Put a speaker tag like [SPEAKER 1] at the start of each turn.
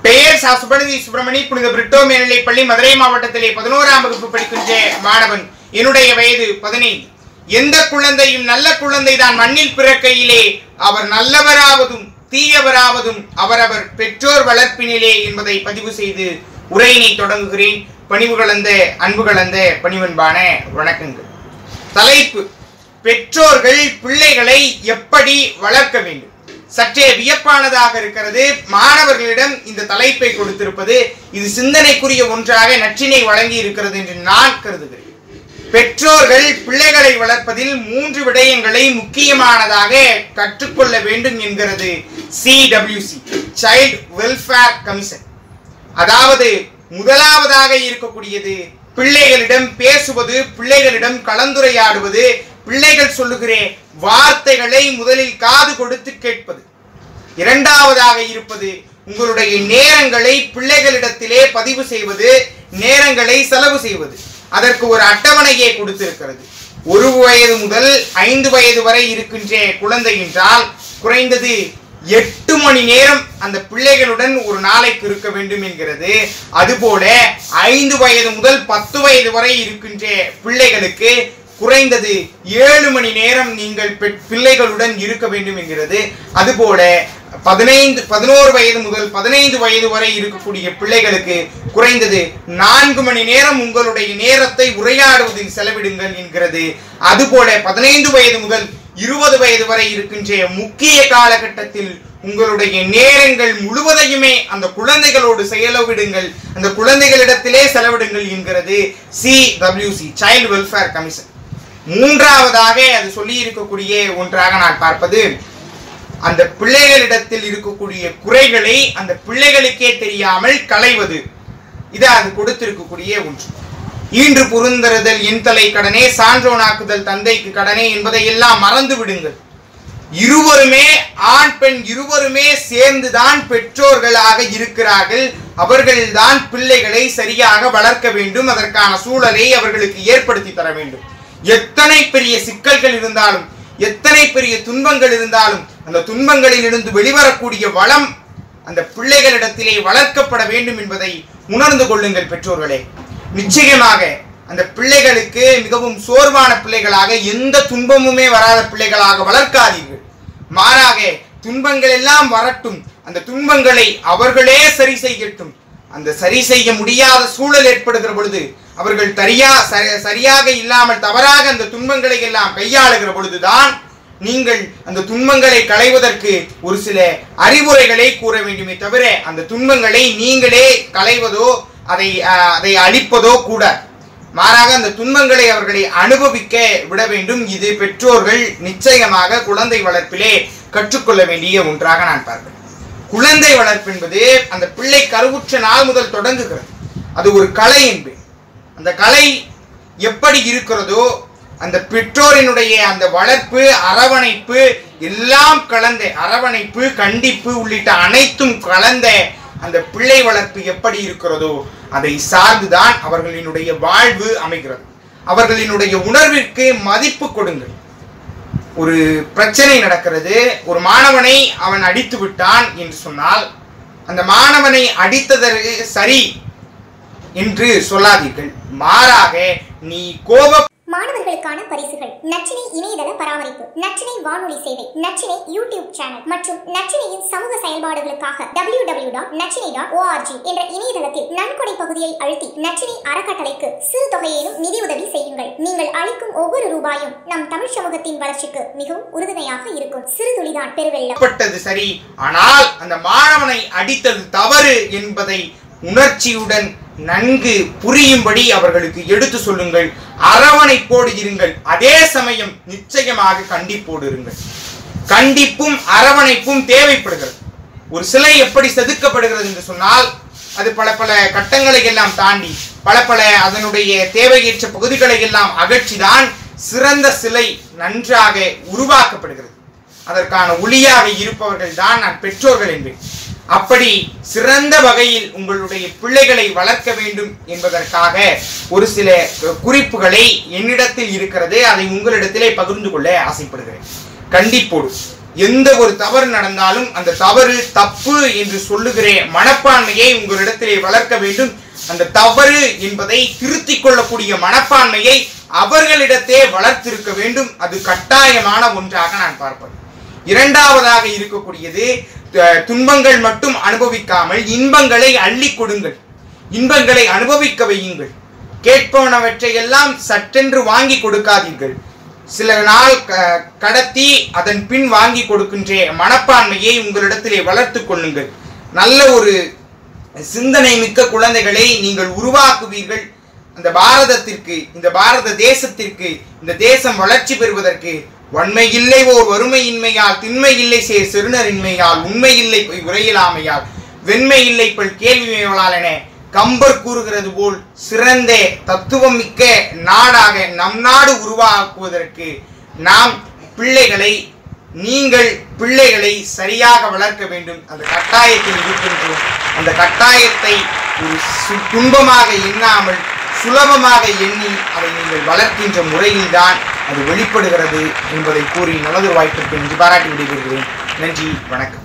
[SPEAKER 1] பெயர் சுபநிதி சுப்பிரமணி, புனித பிரிட்டோ மேல்நிலைப் பள்ளி, மதுரை மாவட்டத்திலே 11ஆம் வகுப்பு படிக்கின்ற மாணவன். என்னுடைய வயது 15. எந்த குழந்தையும் நல்ல குழந்தை தான் மண்ணில் பிறக்கையிலே அவர் நல்லவராவதும் தீயவராவதும் அவரவர் பெற்றோர் வளர்ப்பினிலே என்பதை பதிவு செய்து உரையினை தொடங்குகிறேன். பணிவு கலந்த அன்பு கலந்த பணிவன்பான வணக்கங்கள். தலைப்பு: பெற்றோர்கள் பிள்ளைகளை எப்படி வளர்க்க வேண்டும். சற்றே வியப்பானதாக இருக்கிறது. மாணவர்களிடம் இந்த தலைப்பை கொடுத்திருப்பது இது சிந்தனைக்குரிய ஒன்றாக நற்றினை வழங்கி இருக்கிறது என்று நான் கருதுகிறேன். பெற்றோர்கள் பிள்ளைகளை வளர்ப்பதில் 3 விடயங்களை முக்கியமானதாக கற்றுக்கொள்ள வேண்டும் என்கிறது CWC, சைல்ட் வெல்ஃபேர் கமிஷன். அதாவது முதலாவதாக இருக்கக்கூடியது பிள்ளைகளிடம் பேசுவது, பிள்ளைகளிடம் கலந்துரையாடுவது, பிள்ளைகள் சொல்லுகிற வார்த்தைகளை முதலில் காது கொடுத்து கேட்பது. இரண்டாவதாக இருப்பது உங்களுடைய நேரங்களை பிள்ளைகளிடத்திலே பதிவு செய்வது, நேரங்களை செலவு செய்வது. அதற்கு ஒரு அட்டவணையை கொடுத்திருக்கிறது. 1 வயது முதல் 5 வயது வரை இருக்கின்ற குழந்தை என்றால் குறைந்தது 8 மணி நேரம் அந்த பிள்ளைகளுடன் ஒரு நாளைக்கு இருக்க வேண்டும் என்கிறது. அதுபோல 5 வயது முதல் 10 வயது வரை இருக்கின்ற பிள்ளைகளுக்கு குறைந்தது 7 மணி நேரம் நீங்கள் பிள்ளைகளுடன் இருக்க வேண்டும் என்கிறது. அதுபோல 11 வயது முதல் 15 வயது வரை இருக்கக்கூடிய பிள்ளைகளுக்கு குறைந்தது 4 மணி நேரம் உங்களுடைய நேரத்தை உரையாடுவதில் செலவிடுங்கள் என்கிறது. அதுபோல 15 வயது முதல் 20 வயது வரை இருக்கின்ற முக்கிய காலகட்டத்தில் உங்களுடைய நேரங்கள் முழுவதையுமே அந்த குழந்தைகளோடு செலவிடுங்கள், அந்த குழந்தைகளிடத்திலே செலவிடுங்கள் என்கிறது CWC, சைல்ட் வெல்ஃபேர் கமிஷன். மூன்றாவதாக அது சொல்லி இருக்கக்கூடிய ஒன்றாக நான் பார்ப்பது அந்த பிள்ளைகளிடத்தில் இருக்கக்கூடிய குறைகளை அந்த பிள்ளைகளுக்கே தெரியாமல் களைவது. இது அது கொடுத்திருக்கக்கூடிய ஒன்று. ஈன்று புரிந்தறுதல் என் தலை கடனே, சான்றோனாக்குதல் தந்தைக்கு கடனே என்பதை எல்லாம் மறந்து விடுங்கள். இருவருமே, ஆண் பெண் இருவருமே சேர்ந்துதான் பெற்றோர்களாக இருக்கிறார்கள். அவர்கள்தான் பிள்ளைகளை சரியாக வளர்க்க வேண்டும். அதற்கான சூழலை அவர்களுக்கு ஏற்படுத்தி தர வேண்டும். எத்தனை பெரிய சிக்கல்கள் இருந்தாலும், எத்தனை பெரிய துன்பங்கள் இருந்தாலும், அந்த துன்பங்களில் இருந்து வெளிவரக்கூடிய வளம் அந்த பிள்ளைகளிடத்திலே வளர்க்கப்பட வேண்டும் என்பதை உணர்ந்து கொள்ளுங்கள் பெற்றோர்களே. நிச்சயமாக அந்த பிள்ளைகளுக்கு மிகவும் சோர்வான பிள்ளைகளாக, எந்த துன்பமுமே வராத பிள்ளைகளாக வளர்க்காதீர்கள். மாறாக துன்பங்கள் எல்லாம் வரட்டும், அந்த துன்பங்களை அவர்களே சரி செய்யட்டும். அந்த சரி செய்ய முடியாத சூழல் ஏற்படுகிற பொழுது அவர்கள் சரியாக இல்லாமல் தவறாக அந்த துன்பங்களை எல்லாம் கையாளுகிற பொழுதுதான் நீங்கள் அந்த துன்பங்களை களைவதற்கு ஒரு சில அறிவுரைகளை கூற வேண்டுமே தவிர அந்த துன்பங்களை நீங்களே களைவதோ அதை அழிப்பதோ கூட. மாறாக அந்த துன்பங்களை அவர்களை அனுபவிக்க விட வேண்டும். இது பெற்றோர்கள் நிச்சயமாக குழந்தை வளர்ப்பிலே கற்றுக்கொள்ள வேண்டிய ஒன்றாக நான் பார்க்கிறேன். குழந்தை வளர்ப்பு என்பது அந்த பிள்ளை கருவுற்ற நாள் முதல் தொடங்குகிறது. அது ஒரு கலை என்பது. அந்த கலை எப்படி இருக்கிறதோ அந்த பெற்றோரினுடைய அந்த வளர்ப்பு, அரவணைப்பு எல்லாம் கலந்த, அரவணைப்பு, கண்டிப்பு உள்ளிட்ட அனைத்தும் கலந்த அந்த பிள்ளை வளர்ப்பு எப்படி இருக்கிறதோ அதை சார்ந்துதான் அவர்களினுடைய வாழ்வு அமைகிறது. அவர்களினுடைய உணர்விற்கு மதிப்பு கொடுங்கள். ஒரு பிரச்சனை நடக்கிறது, ஒரு மாணவனை அவன் அடித்து விட்டான் என்று சொன்னால் அந்த மாணவனை அடித்ததற்கு சரி என்று சொல்லாதீர்கள். மாறாக நீ
[SPEAKER 2] மாணவர்களுக்கான பரிசுகள், நற்றினை இணையதள பராமரிப்பு, நற்றினை வானொலி சேவை, நற்றினை யூடியூப் சேனல் மற்றும் நற்றினையின் சமூக செயல்பாடுகளுக்காக www.natrinai.org என்ற இணையதளத்தில் நன்கொடை பகுதியை அழுத்தி நற்றினை அறக்கட்டளைக்கு சிறு தொகையிலும் நிதி உதவி செய்யுங்கள். நீங்கள் அளிக்கும் ஒவ்வொரு ரூபாயும் நம் தமிழ் சமூகத்தின் வளர்ச்சிக்கு மிகவும் உறுதுணையாக இருக்கும். சிறு துளிதான் பெருவெள்ளம்.
[SPEAKER 1] சரி, ஆனால் அந்த மாணவனை அடித்தது தவறு என்பதை உணர்ச்சியுடன் நன்கு புரியும்படி அவர்களுக்கு எடுத்து சொல்லுங்கள். அரவணைப்போடு இருங்கள். அதே சமயம் நிச்சயமாக கண்டிப்போடு இருங்கள். கண்டிப்பும் அரவணைப்பும் தேவைப்படுகிறது. ஒரு சிலை எப்படி செதுக்கப்படுகிறது என்று சொன்னால் அது பல பல கட்டங்களை எல்லாம் தாண்டி பல அதனுடைய தேவையற்ற பகுதிகளை எல்லாம் அகற்றிதான் சிறந்த சிலை நன்றாக உருவாக்கப்படுகிறது. அதற்கான ஒளியாக இருப்பவர்கள் தான் நான் பெற்றோர்கள் என்பேன். அப்படி சிறந்த வகையில் உங்களுடைய பிள்ளைகளை வளர்க்க வேண்டும் என்பதற்காக ஒரு சில குறிப்புகளை என்னிடத்தில் இருக்கிறது. அதை உங்களிடத்திலே பகிர்ந்து கொள்ள ஆசைப்படுகிறேன். கண்டிப்போடு எந்த ஒரு தவறு நடந்தாலும் அந்த தவறு தப்பு என்று சொல்லுகிற மனப்பான்மையை உங்களிடத்திலே வளர்க்க வேண்டும். அந்த தவறு என்பதை திருத்திக் கொள்ளக்கூடிய மனப்பான்மையை அவர்களிடத்தே வளர்த்திருக்க வேண்டும். அது கட்டாயமான ஒன்றாக நான் பார்ப்பேன். இரண்டாவதாக இருக்கக்கூடியது, துன்பங்கள் மட்டும் அனுபவிக்காமல் இன்பங்களை அள்ளி கொடுங்கள், இன்பங்களை அனுபவிக்க வையுங்கள். கேட்பவனவற்றை எல்லாம் சட்டென்று வாங்கி கொடுக்காதீர்கள். சில நாள் கடத்தி அதன் பின் வாங்கி கொடுக்கின்ற மனப்பான்மையை உங்களிடத்திலே வளர்த்து கொள்ளுங்கள். நல்ல ஒரு சிந்தனை மிக்க குழந்தைகளை நீங்கள் உருவாக்குவீர்கள். அந்த பாரதத்திற்கு, இந்த பாரத தேசத்திற்கு, இந்த தேசம் வளர்ச்சி பெறுவதற்கு வன்மை இல்லை ஓர் வறுமையின்மையால், திண்மை இல்லை சேர் செருணரின்மையால், உண்மை இல்லை போய் உரையிலாமையால், வெண்மை இல்லை பல் கேள்விமைகளால் என கம்பர் கூறுகிறது போல் சிறந்த தத்துவம் மிக்க நாடாக நம் நாடு உருவாக்குவதற்கு நாம் பிள்ளைகளை, நீங்கள் பிள்ளைகளை சரியாக வளர்க்க வேண்டும். அந்த கட்டாயத்தில் இருக்கின்றோம். அந்த கட்டாயத்தை ஒரு துன்பமாக எண்ணாமல் சுலபமாக எண்ணி அதை நீங்கள் வளர்க்கின்ற முறையில்தான் அது வெளிப்படுகிறது என்பதை கூறி நல்லதொரு வாய்ப்பிற்கு நன்றி பாராட்டி விடைபெறுகிறேன். நன்றி, வணக்கம்.